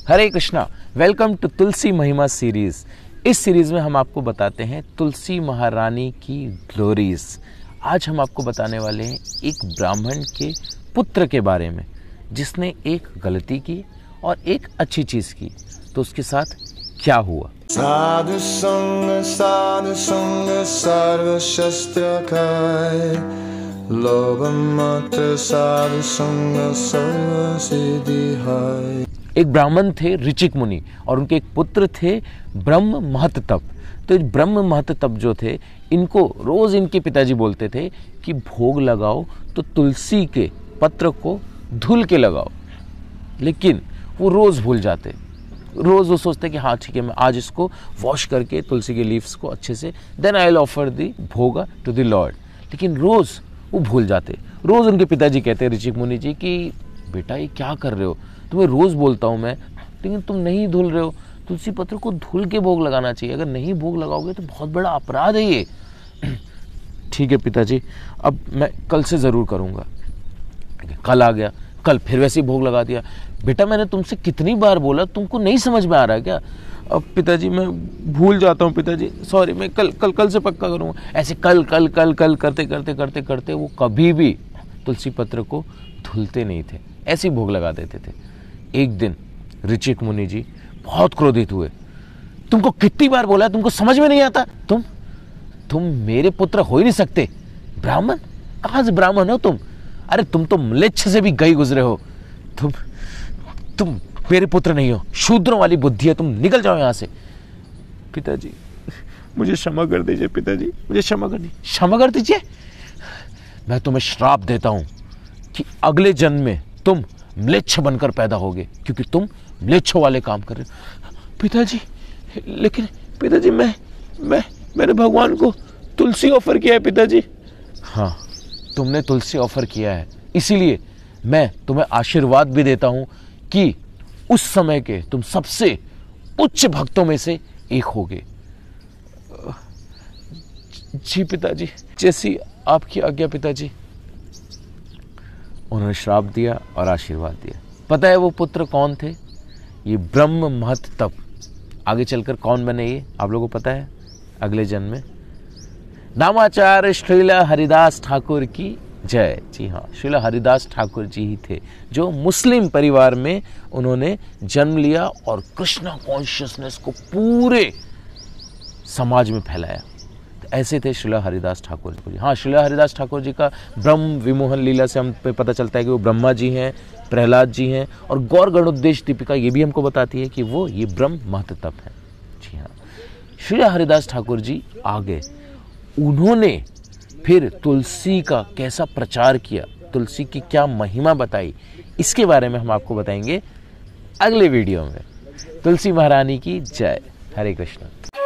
Hare Krishna. Welcome to Tulsi Mahima series. इस series में हम आपको बताते हैं तुलसी महारानी की ग्लोरीज। आज हम आपको बताने वाले हैं एक ब्राह्मण के पुत्र के बारे में जिसने एक गलती की और एक अच्छी चीज की। तो उसके साथ क्या हुआ। साधु संग सर्व शस्त्र काय, लोभ मत साधु संग सर्व सिद्धि है। एक ब्राह्मण थे ऋचिक मुनि और उनके एक पुत्र थे ब्रह्म महत तप। तो ब्रह्म महत तप जो थे, इनको रोज इनके पिताजी बोलते थे कि भोग लगाओ तो तुलसी के पत्र को धुल के लगाओ, लेकिन वो रोज भूल जाते। रोज वो सोचते कि हाँ ठीक है, मैं आज इसको वॉश करके तुलसी के लीव्स को अच्छे से then I will offer the bhoga to the Lord, लेकिन रोज वो भूल जाते। रोज उनके पिताजी कहते ऋचिक मुनि जी कि बेटा ये क्या कर रहे हो, तुम्हें रोज बोलता हूं मैं, लेकिन तुम नहीं धुल रहे हो। तुलसी पत्र को धुल के भोग लगाना चाहिए, अगर नहीं भोग लगाओगे तो बहुत बड़ा अपराध है ये। ठीक है पिताजी, अब मैं कल से जरूर करूंगा। कल आ गया, कल फिर वैसे ही भोग लगा दिया। बेटा मैंने तुमसे कितनी बार बोला, तुमको नहीं समझ में आ रहा है क्या? अब पिताजी मैं भूल जाता हूँ पिताजी, सॉरी, मैं कल से पक्का करूंगा। ऐसे कल कल कल कल करते करते करते करते वो कभी भी तुलसी पत्र को धुलते नहीं थे, ऐसे ही भोग लगा देते थे। एक दिन ऋचिक मुनि जी बहुत क्रोधित हुए। तुमको कितनी बार बोला, तुमको समझ में नहीं आता? तुम मेरे पुत्र हो ही नहीं सकते। ब्राह्मण? कहां से ब्राह्मण हो तुम? अरे तुम तो म्लेच्छ से भी गई गुजरे हो। तुम मेरे पुत्र नहीं हो, शूद्रों वाली बुद्धि है, तुम निकल जाओ यहां से। पिताजी मुझे क्षमा कर दीजिए, पिताजी मुझे क्षमा कर दीजिए। मैं तुम्हें श्राप देता हूं कि अगले जन्म में तुम म्लेच्छ बनकर पैदा होगे, क्योंकि तुम म्लेच्छों वाले काम कर रहे हो। पिताजी लेकिन पिताजी मैंने भगवान को तुलसी ऑफर किया है पिताजी। हाँ, तुमने तुलसी ऑफर किया है, इसीलिए मैं तुम्हें आशीर्वाद भी देता हूं कि उस समय के तुम सबसे उच्च भक्तों में से एक होगे। जी पिताजी, जैसी आपकी आज्ञा पिताजी। उन्होंने श्राप दिया और आशीर्वाद दिया। पता है वो पुत्र कौन थे? ये ब्रह्म महत तप। आगे चलकर कौन बने ये आप लोगों को पता है? अगले जन्म में नामाचार्य श्रील हरिदास ठाकुर की जय। जी हाँ, श्रील हरिदास ठाकुर जी ही थे जो मुस्लिम परिवार में उन्होंने जन्म लिया और कृष्णा कॉन्शियसनेस को पूरे समाज में फैलाया। ऐसे थे श्रील हरिदास ठाकुर जी। हाँ, श्रील हरिदास ठाकुर जी का ब्रह्म विमोहन लीला से हम पे पता चलता है कि वो ब्रह्मा जी हैं, प्रहलाद जी हैं, और गौर गणोद्देश दीपिका ये भी हमको बताती है कि वो ये ब्रह्म महत तप है। जी हाँ, श्रील हरिदास ठाकुर जी आ गए। उन्होंने फिर तुलसी का कैसा प्रचार किया, तुलसी की क्या महिमा बताई, इसके बारे में हम आपको बताएंगे अगले वीडियो में। तुलसी महारानी की जय। हरे कृष्ण।